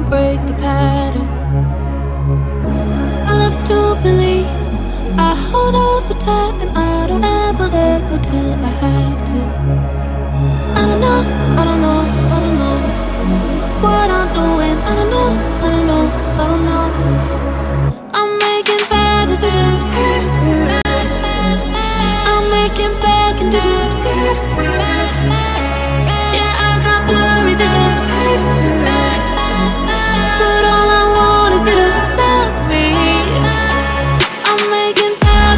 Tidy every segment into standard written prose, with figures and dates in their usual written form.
break the pattern. I love to believe I hold on so tight and I don't ever let go till I have to. I don't know, I don't know, I don't know what I'm doing. I don't know, I don't know, I don't know. I'm making bad decisions. I'm making bad conditions. Yeah, I got blurry vision, but all I want is you to love me. I'm making bad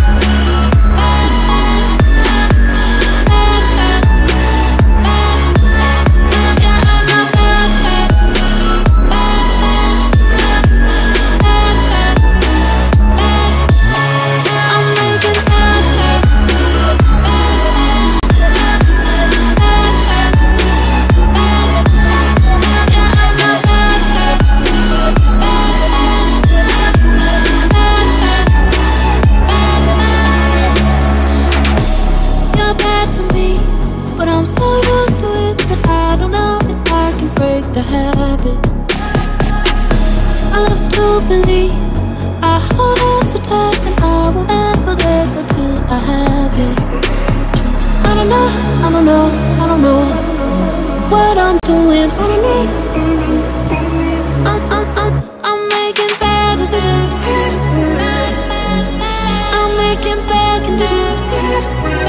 believe I hold on so tight and I will never let go till I have you. I don't know, I don't know, I don't know what I'm doing. I don't know, I don't know. I'm making bad decisions. I'm making bad conditions.